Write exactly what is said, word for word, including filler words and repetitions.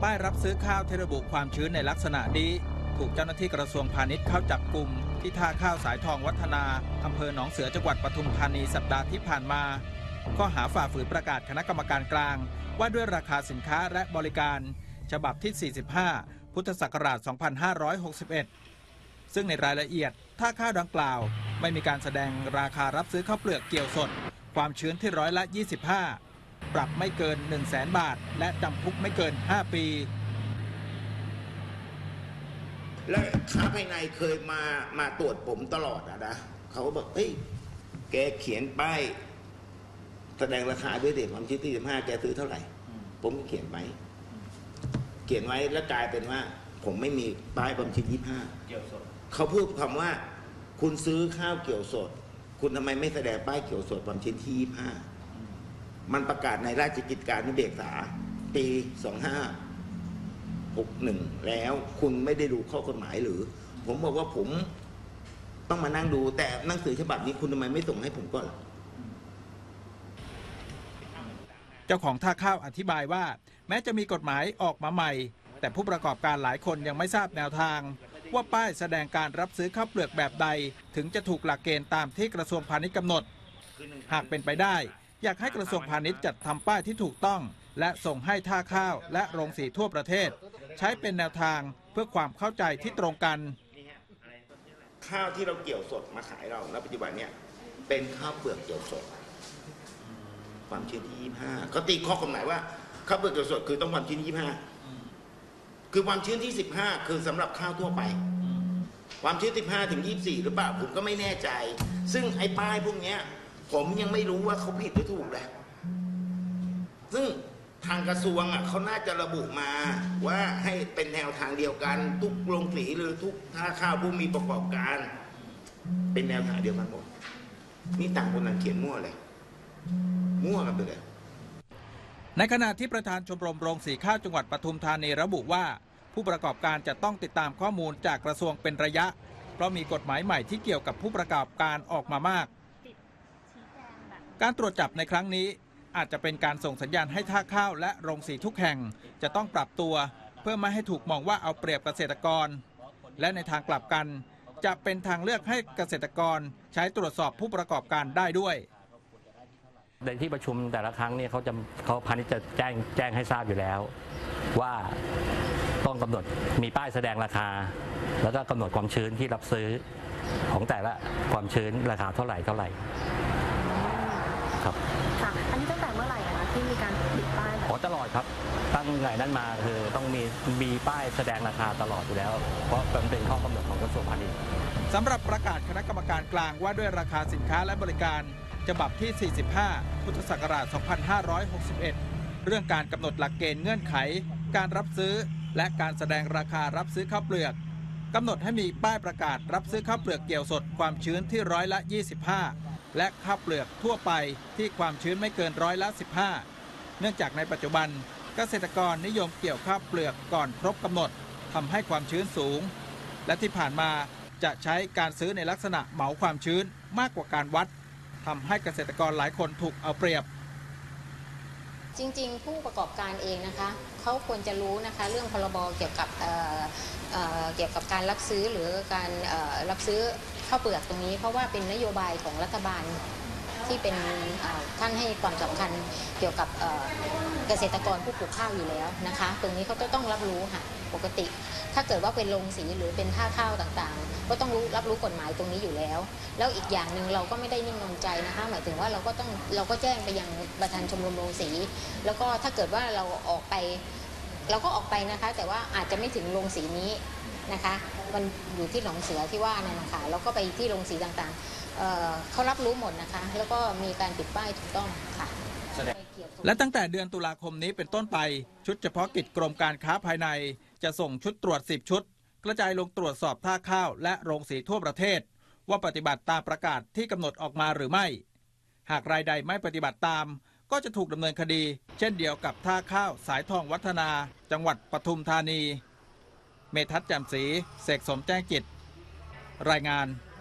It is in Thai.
ป้ายรับซื้อข้าวที่ระบุความชื้นในลักษณะนี้ถูกเจ้าหน้าที่กระทรวงพาณิชย์เข้าจับกุมที่ท่าข้าวสายทองวัฒนาอำเภอหนองเสือจังหวัดปทุมธานีสัปดาห์ที่ผ่านมาข้อหาฝ่าฝืนประกาศคณะกรรมการกลางว่าด้วยราคาสินค้าและบริการฉบับที่สี่สิบห้าพุทธศักราชสองพันห้าร้อยหกสิบเอ็ดซึ่งในรายละเอียดท่าข้าวดังกล่าวไม่มีการแสดงราคารับซื้อข้าวเปลือกเกี่ยวสดความชื้นที่ร้อยละยี่สิบห้าปรับไม่เกิน หนึ่งแสน บาทและจำคุกไม่เกินห้าปีและค้าภายในเคยมามาตรวจผมตลอดอะนะเขาก็บอกเฮ้ยแกเขียนป้ายแสดงราคาด้วยเด็กความชื้นที่สิบห้าแกซื้อเท่าไหร่ผมก็เขียนไว้เขียนไว้แล้วกลายเป็นว่าผมไม่มีป้ายความชื้นยี่สิบห้าเขาพูดคำว่าคุณซื้อข้าวเกี่ยวสดคุณทำไมไม่แสดงป้ายเกี่ยวสดความชื้นที่ยี่สิบห้ามันประกาศในราชกิจการนุเบกษาปีสองห้าหกหนึ่งแล้วคุณไม่ได้ดูข้อกฎหมายหรือผมบอกว่าผมต้องมานั่งดูแต่หนังสือฉบับนี้คุณทำไมไม่ส่งให้ผมก่อนเจ้าของท่าข้าวอธิบายว่าแม้จะมีกฎหมายออกมาใหม่แต่ผู้ประกอบการหลายคนยังไม่ทราบแนวทางว่าป้ายแสดงการรับซื้อข้าวเปลือกแบบใดถึงจะถูกหลักเกณฑ์ตามที่กระทรวงพาณิชย์กำหนดหากเป็นไปได้อยากให้กระทรวงพาณิชย์จัดทำป้ายที่ถูกต้องและส่งให้ท่าข้าวและโรงสีทั่วประเทศใช้เป็นแนวทางเพื่อความเข้าใจที่ตรงกันข้าวที่เราเกี่ยวสดมาขายเราณปัจจุบันเนี่ยเป็นข้าวเปลือกเกี่ยวสดความชื้นที่ยี่สิบห้าเขาตีข้อกฎหมายว่าข้าวเปลือกเกี่ยวสดคือต้องความชื้นยี่สิบห้าคือความชื้นที่สิบห้าคือสำหรับข้าวทั่วไปความชื้นสิบห้าถึงยี่สิบสี่หรือเปล่าผมก็ไม่แน่ใจซึ่งไอ้ป้ายพวกนี้ผมยังไม่รู้ว่าเขาผิดหรือถูกแหละซึ่งทางกระทรวงอ่ะเขาน่าจะระบุมาว่าให้เป็นแนวทางเดียวกันทุกโรงสีหรือทุกท่าข้าวผู้มีประกอบการเป็นแนวทางเดียวกันหมดนี่ต่างคนต่างเขียนมั่วเลยมั่วกันไปเลยในขณะที่ประธานชมรมโรงสีข้าวจังหวัดปทุมธานีระบุว่าผู้ประกอบการจะต้องติดตามข้อมูลจากกระทรวงเป็นระยะเพราะมีกฎหมายใหม่ที่เกี่ยวกับผู้ประกอบการออกมามากการตรวจจับในครั้งนี้อาจจะเป็นการส่งสัญญาณให้ท่าข้าวและโรงสีทุกแห่งจะต้องปรับตัวเพื่อไม่ให้ถูกมองว่าเอาเปรียบเกษตรกรและในทางกลับกันจะเป็นทางเลือกให้เกษตรกรใช้ตรวจสอบผู้ประกอบการได้ด้วยในที่ประชุมแต่ละครั้งเนี่ยเขาจะเขาพาณิชย์จะแจ้งแจ้งให้ทราบอยู่แล้วว่าต้องกำหนดมีป้ายแสดงราคาแล้วก็กำหนดความชื้นที่รับซื้อของแต่ละความชื้นราคาเท่าไหร่เท่าไหร่ครับค่ะอันนี้ตั้งแต่เมื่อไหร่คะที่มีการติดป้ายอ๋อตลอดครับตั้งแต่นั้นมาคือต้องมีมีป้ายแสดงราคาตลอดอยู่แล้วเพราะมันเป็นข้อกำหนดของกระทรวงพาณิชย์สำหรับประกาศคณะกรรมการกลางว่าด้วยราคาสินค้าและบริการฉบับที่สี่สิบห้าพุทธศักราชสองพันห้าร้อยหกสิบเอ็ดเรื่องการกำหนดหลักเกณฑ์เงื่อนไขการรับซื้อและการแสดงราคารับซื้อข้าวเปลือกกำหนดให้มีป้ายประกาศรับซื้อข้าวเปลือกเกี่ยวสดความชื้นที่ร้อยละยี่สิบห้าและข้าวเปลือกทั่วไปที่ความชื้นไม่เกินร้อยละสิบห้าเนื่องจากในปัจจุบันเกษตรกรนิยมเกี่ยวข้าวเปลือกก่อนครบกำหนดทำให้ความชื้นสูงและที่ผ่านมาจะใช้การซื้อในลักษณะเหมาความชื้นมากกว่าการวัดทำให้เกษตรกรหลายคนถูกเอาเปรียบจริงๆผู้ประกอบการเองนะคะเขาควรจะรู้นะคะเรื่องพรบเกี่ยวกับเอ่อเอ่อเกี่ยวกับการรับซื้อหรือการเอ่อรับซื้อข้าวเปลือกตรงนี้เพราะว่าเป็นนโยบายของรัฐบาลที่เป็นท่านให้ความสำคัญเกี่ยวกับเกษตรกรผู้ปลูกข้าวอยู่แล้วนะคะตรงนี้เขาต้องรับรู้ค่ะปกติถ้าเกิดว่าเป็นโรงสีหรือเป็นท่าข้าวต่างๆก็ต้องรู้รับรู้กฎหมายตรงนี้อยู่แล้วแล้วอีกอย่างหนึ่งเราก็ไม่ได้นิ่งนอนใจนะคะหมายถึงว่าเราก็ต้องเราก็แจ้งไปยังประธานชมรมโรงสีแล้วก็ถ้าเกิดว่าเราออกไปเราก็ออกไปนะคะแต่ว่าอาจจะไม่ถึงโรงสีนี้นะคะมันอยู่ที่หนองเสือที่ว่านั่นนะคะแล้วก็ไปที่โรงสีต่างๆ เ, เขารับรู้หมดนะคะแล้วก็มีการติดป้ายถูกต้องค่ะและตั้งแต่เดือนตุลาคมนี้เป็นต้นไปชุดเฉพาะกิจกรมการค้าภายในจะส่งชุดตรวจสิบชุดกระจายลงตรวจสอบท่าข้าวและโรงสีทั่วประเทศว่าปฏิบัติตามประกาศที่กำหนดออกมาหรือไม่หากรายใดไม่ปฏิบัติตามก็จะถูกดำเนินคดีเช่นเดียวกับท่าข้าวสายทองวัฒนาจังหวัดปทุมธานีเมทัศน์แจ่มศรีเสกสมแจ้งจิตรายงาน